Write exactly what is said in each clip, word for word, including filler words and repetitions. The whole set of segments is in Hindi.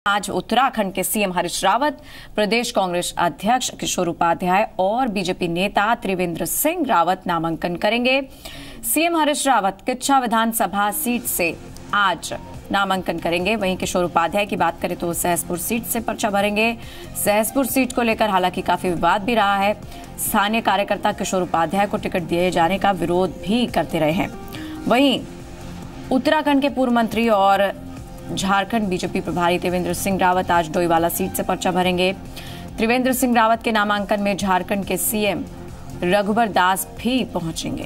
आज उत्तराखंड के सीएम हरीश रावत, प्रदेश कांग्रेस अध्यक्ष किशोर उपाध्याय और बीजेपी नेता त्रिवेंद्र सिंह रावत नामांकन करेंगे। सीएम हरीश रावत किच्छा विधानसभा सीट से आज नामांकन करेंगे। वहीं किशोर उपाध्याय की बात करें तो सहसपुर सीट से पर्चा भरेंगे। सहसपुर सीट को लेकर हालांकि काफी विवाद भी रहा है। स्थानीय कार्यकर्ता किशोर उपाध्याय को टिकट दिए जाने का विरोध भी करते रहे हैं। वहीं उत्तराखंड के पूर्व मंत्री और झारखंड बीजेपी प्रभारी त्रिवेंद्र सिंह रावत आज डोईवाला सीट से पर्चा भरेंगे। त्रिवेंद्र सिंह रावत के नामांकन में झारखंड के सीएम रघुवर दास भी पहुंचेंगे।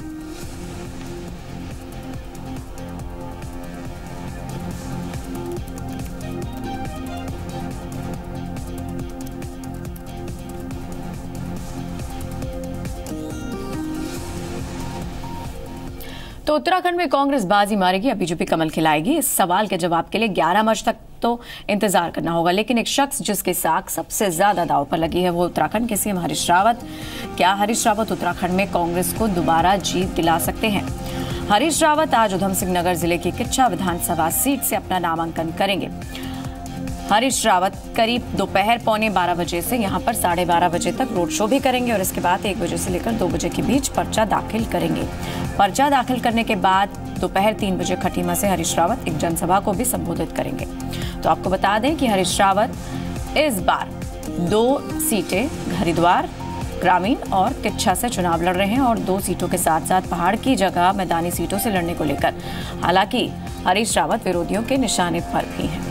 तो उत्तराखंड में कांग्रेस बाजी मारेगी या बीजेपी कमल खिलाएगी, इस सवाल के जवाब के लिए ग्यारह मार्च तक तो इंतजार करना होगा। लेकिन एक शख्स जिसकी साख सबसे ज्यादा दांव पर लगी है वो उत्तराखंड के सीएम हरीश रावत। क्या हरीश रावत उत्तराखंड में कांग्रेस को दोबारा जीत दिला सकते हैं? हरीश रावत आज उधम सिंह नगर जिले की किच्छा विधानसभा सीट से अपना नामांकन करेंगे। हरीश रावत करीब दोपहर पौने बारह बजे से यहां पर साढ़े बारह बजे तक रोड शो भी करेंगे और इसके बाद एक बजे से लेकर दो बजे के बीच पर्चा दाखिल करेंगे। पर्चा दाखिल करने के बाद दोपहर तीन बजे खटीमा से हरीश रावत एक जनसभा को भी संबोधित करेंगे। तो आपको बता दें कि हरीश रावत इस बार दो सीटें हरिद्वार ग्रामीण और किच्छा से चुनाव लड़ रहे हैं और दो सीटों के साथ साथ पहाड़ की जगह मैदानी सीटों से लड़ने को लेकर हालांकि हरीश रावत विरोधियों के निशाने पर भी हैं।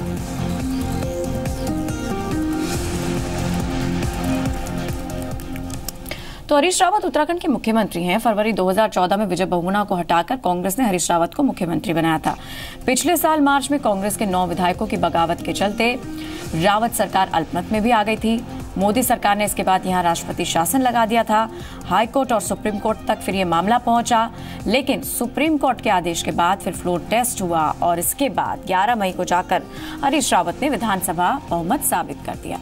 तो हरीश रावत उत्तराखंड के मुख्यमंत्री हैं। फरवरी दो हज़ार चौदह में विजय बहुगुणा को हटाकर कांग्रेस ने हरीश रावत को मुख्यमंत्री बनाया था। पिछले साल मार्च में कांग्रेस के नौ विधायकों की बगावत के चलते रावत सरकार अल्पमत में भी आ गई थी। मोदी सरकार ने इसके बाद यहां राष्ट्रपति शासन लगा दिया था। हाई कोर्ट और सुप्रीम कोर्ट तक फिर ये मामला पहुंचा, लेकिन सुप्रीम कोर्ट के आदेश के बाद फिर फ्लोर टेस्ट हुआ और इसके बाद ग्यारह मई को जाकर हरीश रावत ने विधानसभा बहुमत साबित कर दिया।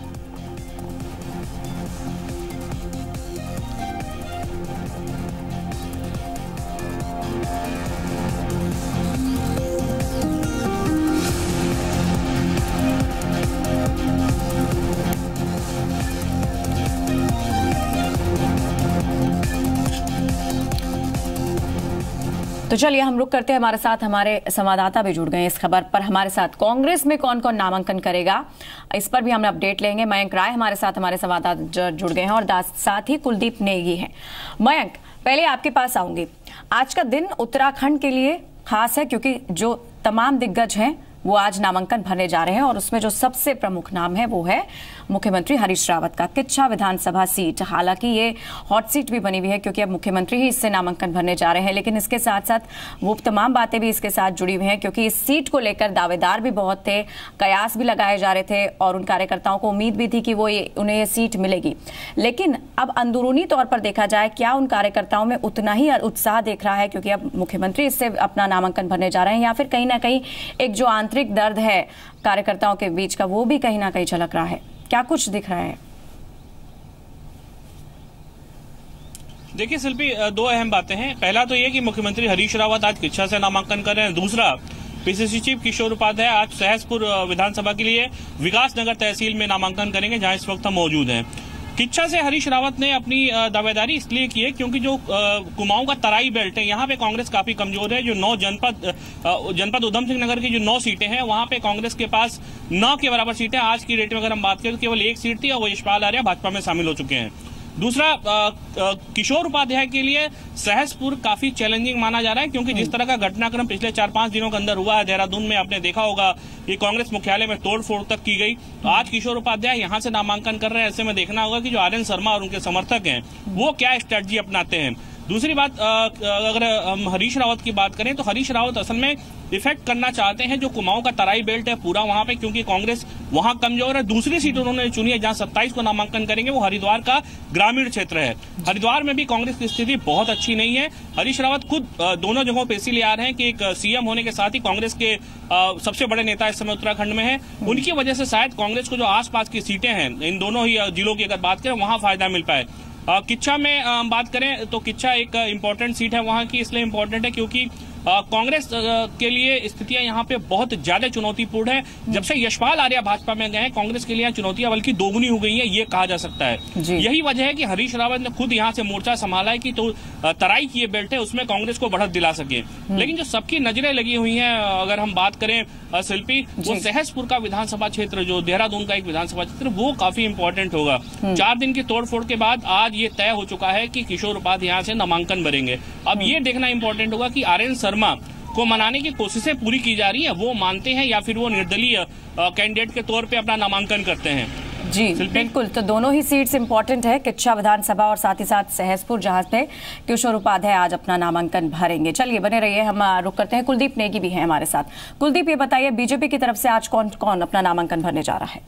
तो चलिए हम रुक करते हैं। हमारे साथ हमारे संवाददाता भी जुड़ गए हैं इस खबर पर। हमारे साथ कांग्रेस में कौन कौन नामांकन करेगा इस पर भी हम अपडेट लेंगे। मयंक राय हमारे साथ हमारे संवाददाता जुड़ गए हैं और साथ ही कुलदीप नेगी हैं। मयंक, पहले आपके पास आऊंगी। आज का दिन उत्तराखंड के लिए खास है क्योंकि जो तमाम दिग्गज हैं वो आज नामांकन भरने जा रहे हैं और उसमें जो सबसे प्रमुख नाम है वो है मुख्यमंत्री हरीश रावत का। किच्छा विधानसभा सीट, हालांकि ये हॉट सीट भी बनी हुई है क्योंकि अब मुख्यमंत्री ही इससे नामांकन भरने जा रहे हैं, लेकिन इसके साथ साथ वो तमाम बातें भी इसके साथ जुड़ी हुई हैं क्योंकि इस सीट को लेकर दावेदार भी बहुत थे, कयास भी लगाए जा रहे थे और उन कार्यकर्ताओं को उम्मीद भी थी कि वो ये उन्हें ये सीट मिलेगी। लेकिन अब अंदरूनी तौर पर देखा जाए, क्या उन कार्यकर्ताओं में उतना ही उत्साह देख रहा है क्योंकि अब मुख्यमंत्री इससे अपना नामांकन भरने जा रहे हैं, या फिर कहीं ना कहीं एक जो आंतरिक दर्द है कार्यकर्ताओं के बीच का वो भी कहीं ना कहीं झलक रहा है? क्या कुछ दिख रहा है? देखिए शिल्पी, दो अहम बातें हैं। पहला तो ये कि मुख्यमंत्री हरीश रावत आज किच्छा से नामांकन कर रहे हैं। दूसरा, पीसीसी चीफ किशोर उपाध्याय आज सहसपुर विधानसभा के लिए विकास नगर तहसील में नामांकन करेंगे जहां इस वक्त हम मौजूद हैं। किच्छा से हरीश रावत ने अपनी दावेदारी इसलिए की है क्योंकि जो कुमाऊं का तराई बेल्ट है यहाँ पे कांग्रेस काफी कमजोर है। जो नौ जनपद जनपद उधम सिंह नगर की जो नौ सीटें हैं वहां पे कांग्रेस के पास नौ के बराबर सीटें। आज की डेट में अगर हम बात करें तो केवल एक सीट थी और वो यशपाल आर्य भाजपा में शामिल हो चुके हैं। दूसरा, किशोर उपाध्याय के लिए सहसपुर काफी चैलेंजिंग माना जा रहा है क्योंकि जिस तरह का घटनाक्रम पिछले चार पांच दिनों के अंदर हुआ है देहरादून में, आपने देखा होगा कि कांग्रेस मुख्यालय में तोड़फोड़ तक की गई। तो आज किशोर उपाध्याय यहां से नामांकन कर रहे हैं। ऐसे में देखना होगा कि जो आर एन शर्मा और उनके समर्थक हैं वो क्या स्ट्रेटजी अपनाते हैं। दूसरी बात, अगर हम हरीश रावत की बात करें तो हरीश रावत असल में इफेक्ट करना चाहते हैं जो कुमाऊं का तराई बेल्ट है पूरा वहां पे, क्योंकि कांग्रेस वहां कमजोर है। दूसरी सीट उन्होंने चुनी है जहां सत्ताईस को नामांकन करेंगे, वो हरिद्वार का ग्रामीण क्षेत्र है। हरिद्वार में भी कांग्रेस की स्थिति बहुत अच्छी नहीं है। हरीश रावत खुद दोनों जगहों पे इसीलिए आ रहे हैं कि एक सीएम होने के साथ ही कांग्रेस के सबसे बड़े नेता इस समय उत्तराखंड में है। उनकी वजह से शायद कांग्रेस को जो आसपास की सीटें हैं इन दोनों ही जिलों की अगर बात करें वहां फायदा मिल पाए। किच्छा में बात करें तो किच्छा एक इम्पोर्टेंट सीट है वहां की, इसलिए इम्पोर्टेंट है क्योंकि कांग्रेस के लिए स्थितियां यहाँ पे बहुत ज्यादा चुनौतीपूर्ण है। जब से यशपाल आर्या भाजपा में गए हैं, कांग्रेस के लिए चुनौतियां बल्कि दोगुनी हो गई है, ये कहा जा सकता है। यही वजह है कि हरीश रावत ने खुद यहाँ से मोर्चा संभाला है कि तो तराई की ये बेल्ट है उसमें कांग्रेस को बढ़त दिला सके। लेकिन जो सबकी नजरें लगी हुई हैं, अगर हम बात करें शिल्पी, वो सहसपुर का विधानसभा क्षेत्र, जो देहरादून का एक विधानसभा क्षेत्र, वो काफी इंपॉर्टेंट होगा। चार दिन की तोड़फोड़ के बाद आज ये तय हो चुका है कि किशोर उपाध्याय यहाँ से नामांकन भरेंगे। अब ये देखना इंपॉर्टेंट होगा कि आर एन शर्मा को मनाने की कोशिशें पूरी की जा रही है, वो मानते हैं या फिर वो निर्दलीय कैंडिडेट के तौर पे अपना नामांकन करते हैं। जी बिल्कुल, तो दोनों ही सीट्स इंपॉर्टेंट है, किच्छा विधानसभा और साथ ही साथ सहसपुर, जहां पे किशोर उपाध्याय आज अपना नामांकन भरेंगे। चलिए बने रहिए, हम रुक करते हैं। कुलदीप नेगी भी है हमारे साथ। कुलदीप, ये बताइए बीजेपी की तरफ से आज कौन कौन अपना नामांकन भरने जा रहा है?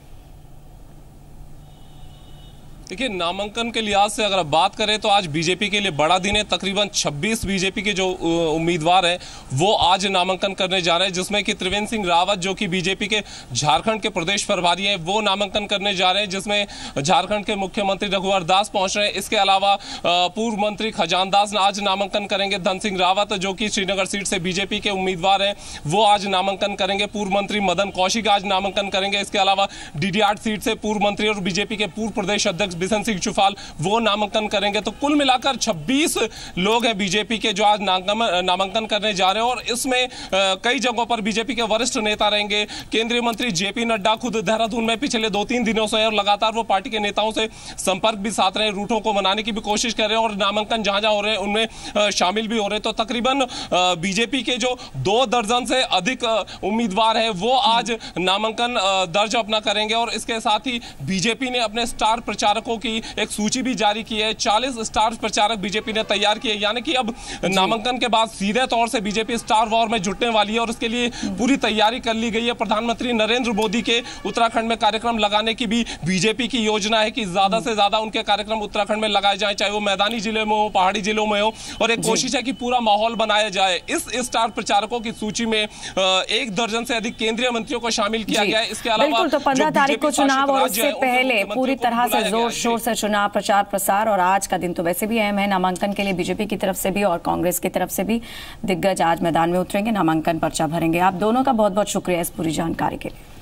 देखिए, नामांकन के लिहाज से अगर बात करें तो आज बीजेपी के लिए बड़ा दिन है। तकरीबन छब्बीस बीजेपी के जो उम्मीदवार हैं वो आज नामांकन करने जा रहे हैं, जिसमें कि त्रिवेंद्र सिंह रावत जो कि बीजेपी के झारखंड के प्रदेश प्रभारी हैं, वो नामांकन करने जा रहे हैं, जिसमें झारखंड के मुख्यमंत्री रघुवर दास पहुंच रहे हैं। इसके अलावा पूर्व मंत्री खजान दास आज नामांकन करेंगे। धन सिंह रावत जो कि श्रीनगर सीट से बीजेपी के उम्मीदवार हैं, वो आज नामांकन करेंगे। पूर्व मंत्री मदन कौशिक आज नामांकन करेंगे। इसके अलावा डीडी आठ सीट से पूर्व मंत्री और बीजेपी के पूर्व प्रदेश अध्यक्ष बिशन सिंह चुफाल वो नामांकन करेंगे। तो कुल मिलाकर छब्बीस लोग हैं बीजेपी के जो आज नामांकन करने जा रहे हैं, और इसमें कई जगहों पर बीजेपी के वरिष्ठ नेता रहेंगे। केंद्रीय मंत्री जेपी नड्डा खुद देहरादून में पिछले दो तीन दिनों से और लगातार वो पार्टी के नेताओं से संपर्क भी साध रहे हैं, रूटों को बनाने की भी कोशिश कर रहे हैं और नामांकन जहां जहां हो रहे हैं उनमें शामिल भी हो रहे हैं। तो तकरीबन बीजेपी के जो दो दर्जन से अधिक उम्मीदवार है वो आज नामांकन दर्ज अपना करेंगे। और इसके साथ ही बीजेपी ने अपने स्टार प्रचारकों की एक सूची भी जारी की है। चालीस स्टार प्रचारक बीजेपी ने तैयार किए, यानी कि अब नामांकन के बाद सीधे तौर से बीजेपी स्टार वॉर में जुटने वाली है और इसके लिए पूरी तैयारी कर ली गई है। प्रधानमंत्री नरेंद्र मोदी के उत्तराखंड में कार्यक्रम लगाने की भी बीजेपी की योजना है कि ज्यादा से ज्यादा उनके कार्यक्रम उत्तराखंड में लगाए जाए, चाहे वो मैदानी जिले में हो, पहाड़ी जिलों में हो, और एक कोशिश है कि पूरा माहौल बनाया जाए। इस स्टार प्रचारकों की सूची में एक दर्जन से अधिक केंद्रीय मंत्रियों को शामिल किया गया है। इसके अलावा तो पंद्रह तारीख को चुनाव और उससे पहले पूरी तरह से जोर शोर से चुनाव प्रचार प्रसार, और आज का दिन तो वैसे भी अहम है नामांकन के लिए, बीजेपी की तरफ से भी और कांग्रेस की तरफ से भी दिग्गज आज मैदान में उतरेंगे, नामांकन पर्चा भरेंगे। आप दोनों का बहुत बहुत शुक्रिया इस पूरी जानकारी के लिए।